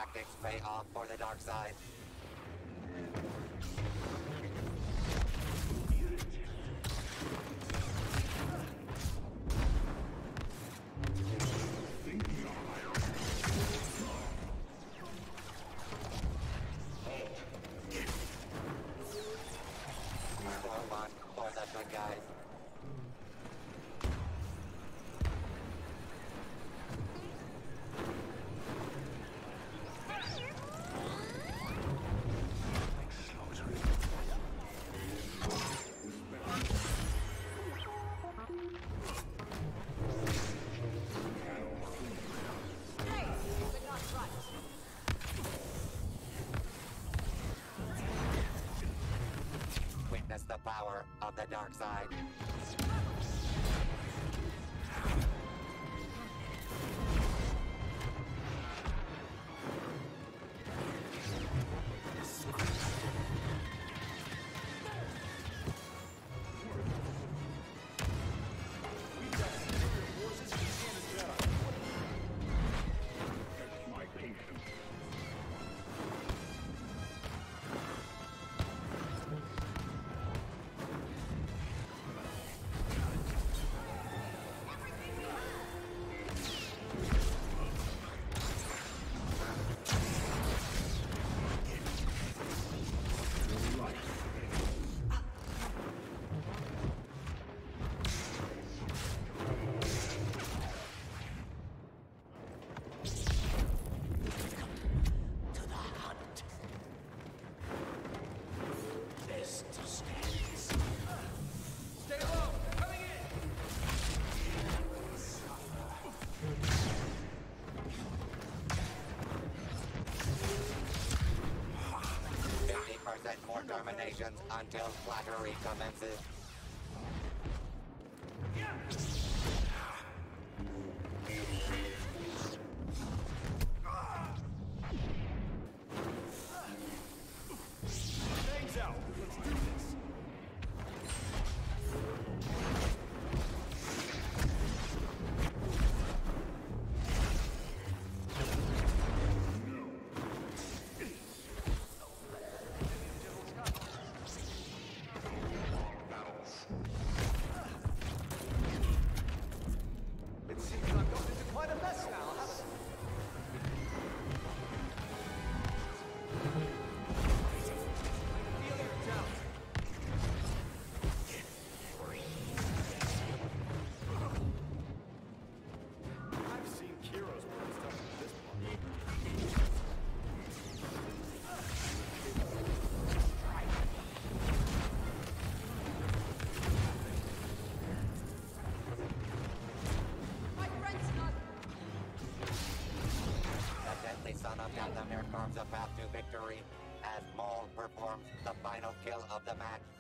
tactics pay off for the dark side. For the good guys. Witness the power of the dark side. More terminations until flattery commences. Things out. Let's do this. Quite a mess now, haven't I? Feel your doubt. I've seen Kiro's work stuff at this point. The son of Dathomir carves a path to victory as Maul performs the final kill of the match.